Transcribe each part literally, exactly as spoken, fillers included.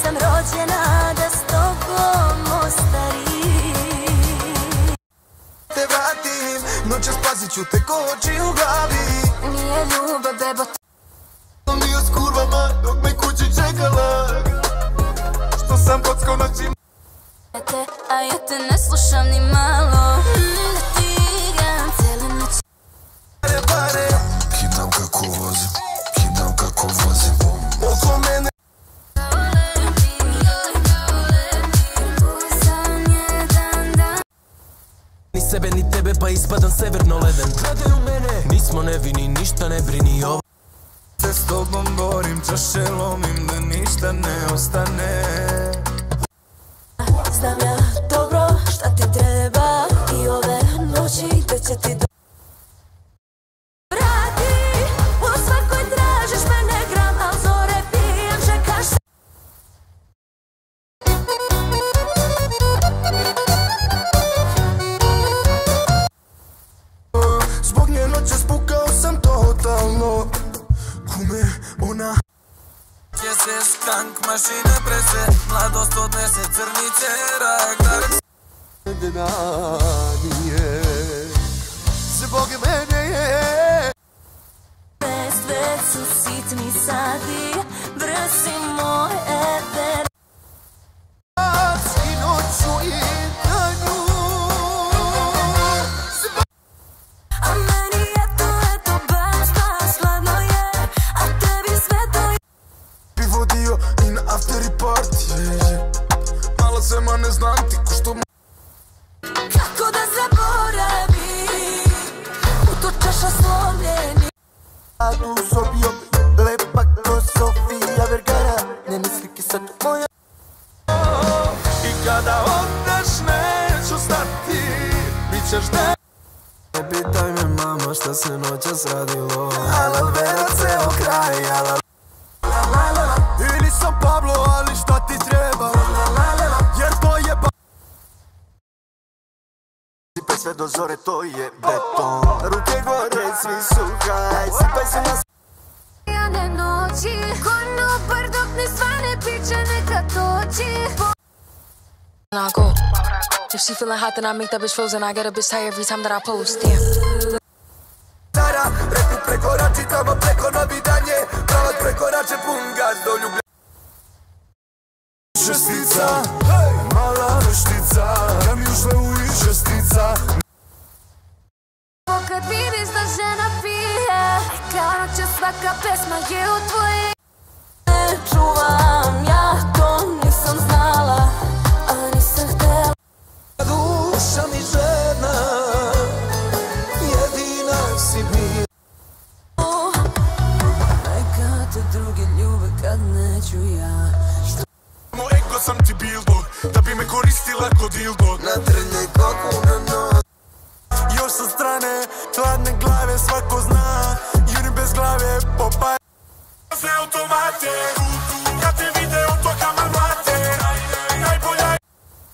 sam rođena da s tobom ostarim. Te vratim, noćas pazit ću te ko oči u glavi. Nije ljubav, bebo. Sam bio s kurvama dok me kući čekala. Što sam kockao noći. A ja te ne slušam ni malo. Da ti igram cijele noći. Pare, pare. Kidam kako vozim, kidam kako vozim. Oko mene. Ni sebe ni tebe pa ispadam severno leden. Gledaju mene, nismo nevini, ništa ne brini ovo. Se s tobom borim, čaše lomim da ništa ne ostane. Znam ja dobro šta ti treba i ove noći da će ti do... Vrati, u svakoj tražiš mene gram, al zore pijem, čekaš se. Zbog nje noće spukao sam totalno. Kume, ona je se skank, mašina prese, mladost odnese crnice, rak, rak. Nije, zbog mene je. Već su sitni sati, brzi moj eder. I noću i danju. A meni eto, eto, baš, baš hladno je, a tebi sve to je. Bi vodio i na afteri party. Malo se ma ne znam ti ko što. Kako da zaboravim, u to čaša slomljeni. Anu sobi opet, lepa ko Sofija Vergara. Ne misli ki sad moja. I kada odeš neću stati, bit ćeš ne. Ne pitaj me mama šta se noćas radilo. Alal vera ceo kraj, alal. I nisam Pablo, ali šta ti treba? Jer to je ba... Sipaj sve do zore, to je beton. Ruke gore, svi su haj. Sipaj se na... Jane noći, konobar dok ne svane, piće neka doći. I go. If she feeling hot, then I make that bitch frozen. I get a bitch tired every time that I post. Yeah. Sara, reku prekorači, tamo preko nabidanje. Pravac prekorače, pun gaz do ljublja. Šestica, mala veštica, kad mi ušle u i šestica. Kad vidiš da žena pije, kao će svaka pesma je u tvoje. Ne čuvam, ja to nisam znala, a nisam htjela. Duša mi žena, jedina si bila. Neka te druge ljube kad neću ja. Moj ego sam ti billboard, da bi me koristila ko dildo. Natrljaj koku na nos. Još sa strane, hladne glave svako zna. Jurim bez glave, popaj. Sve automate, kad te vide od toga me mlate. Najbolja je.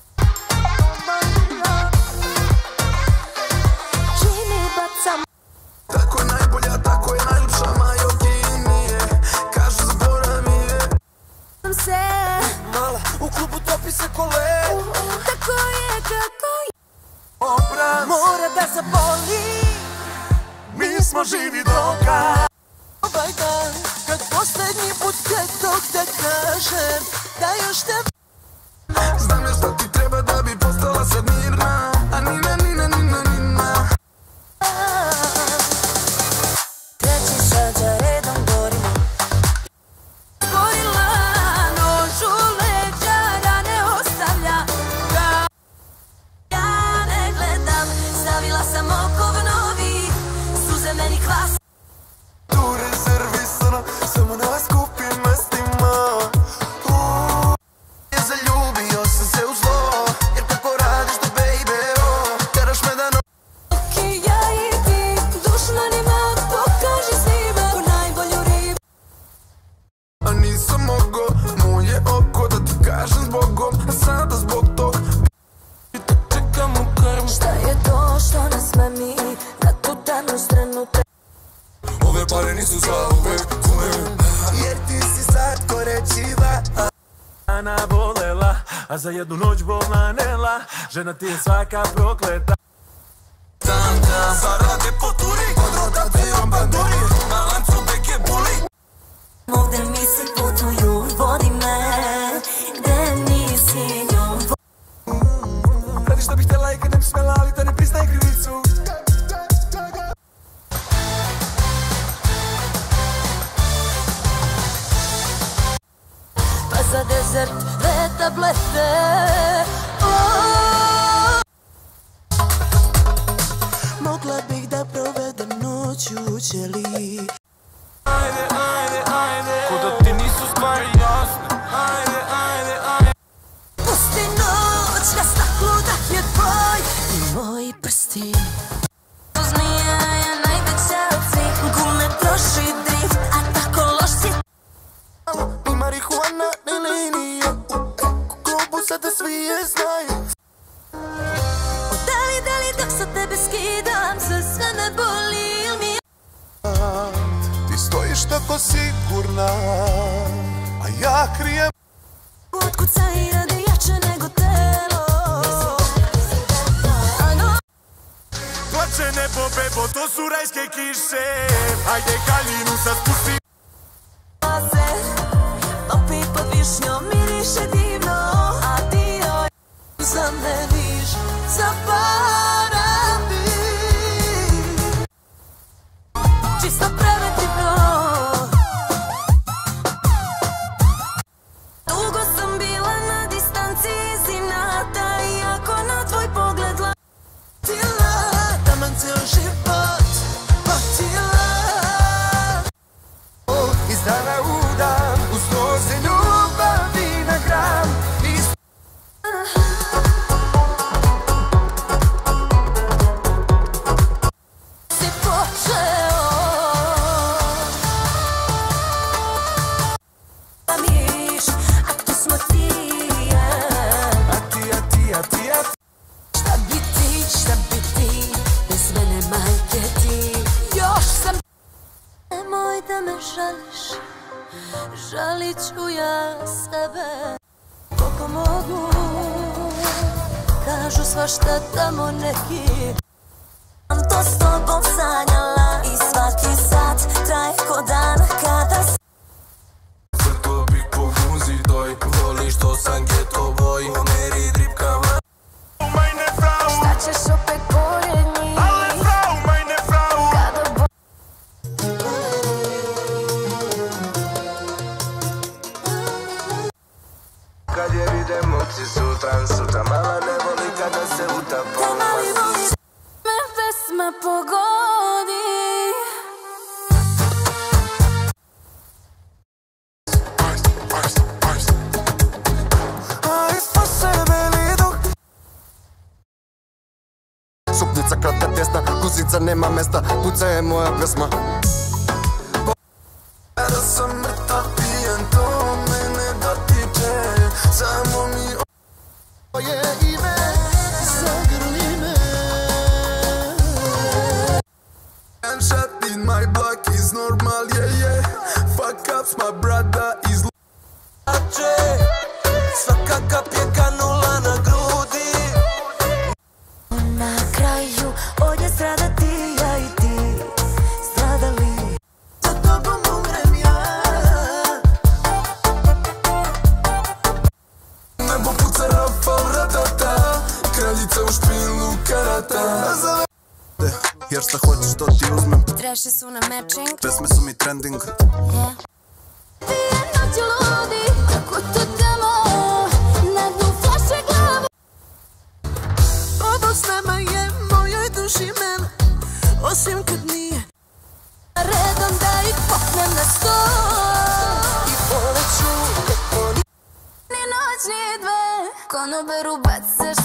Čini bacam. Tako je najbolja, tako je najljepša, majokini je. Kažu zbora mi je. Sam se. Mala, u klubu topi se kole. Tako je, kako je. Obraz mora da zaboli. Mi smo živi dokaz. Ovaj dan, kad poslednji put htjetog da kažem da još te... Znam još šta ti treba da bi postala sad mirna. A nina, nina, nina, nina. Treći sad za redom gorimo. Gorila nož u leđa da ne ostavlja. Ja ne gledam, stavila sam okov novi. Suze meni kvas. Tu rezervisana, samo na skupim mestima. Uuu, je zaljubio sam se u zlo. Jer kako radiš to, baby, oh. Teraš me da no... Okej, ja i ti, dušmanima, pokaži svima u najbolju ribu. A nisam mogo, moje oko da ti kažem zbogom. A sada zbog tog i te čekam u krm. Šta je to što nas mami na tu danu stranu te... Ove pare nisu za uvek, kume. Jer ti si slatko rečiva. Ana volela, a za jednu noć bolna nela. Žena ti je svaka prokleta. Tam, tam, zarade poturi, kod rotacijom banduri, na lancu beke buli. Ovdje misli putuju, vodi me, gdje nisi njom. Radiš što bih htjela i kad ne bi smjela, ali da ne priznaje krivicu. Pa za desert dve tablete. Mogla bih da provedem noć u ćeliji. Ajde, ajde, ajde, ko da ti nisu stvari jasne. Ajde, ajde, ajde. Pusti noć na staklu da je tvoj i moji prsti. Zmija je najveća od svih, gume troši drift, a tako loš si. Ni marihuana, ni linija, u klubu sada svi je znaju. Dali, dali, dok sa tebe skidam se, sve me boli, il mi je. Ti stojiš tako sigurna, a ja krijem. Otkuca i radi jače nego telo. Plače nebo, bebo, to su rajske kiše. Ajde kaljinu sad spusti. Topi pod višnjom, miriše divno, a ti joj zameniš za parami. Čisto preventivno. Dugo sam bila na distanci iz inata, iako na tvoj pogled latila. Taman cijel život patila. Iz dana u dan, uz to se ljubavi na gram. Si počeo da miš, a tu smo ti i ja. A ti, a ti, a ti, a ti. Šta bi ti, šta bi ti, bez mene majke ti. Još sam. Nemoj da me žališ, žalit ću ja sebe. Koliko mogu, kažu svašta tamo neki. Sam to s tobom sanjala i svaki sat traje ko dan kada s... Crto bih po muzi toj, voliš to sam geto boy. Meri dripkava. Meine Frau, Šta ćeš opet pored njih? alle Frau, meine Frau. Kada bo... Kad je vidimo ti sutran, sutra mala ne voli kada se utapa. Te mali voliš me pesma pogodi. Aj, spase veli duh. Suknica kratka tjesna, guzica nema mesta, puca je moja pesma. Kada sam mrtav pijan, to mene dotiče. Samo mi oje ime, zagrli me. Gunshot in my block is normal, yeah, yeah. Fuck ups, my brother is lače. Svaka kap je kanula na grudi. Na kraju ovdje stradati ja i ti, stradali. Za tobom umrem ja. Nebo puca Rafal ratata, kraljica u špilu karata. Jer šta hoćeš to ti uzmem. Treši su na matching, Pesme su mi trending. yeah. Dvije noći ludi, kako to tamo, na dnu flaše glavu. Ovo s nama je mojoj duši mene, osim kad nije. Redom da ih popnem na sto i poleću, ni noć ni dve, konoberu bacaš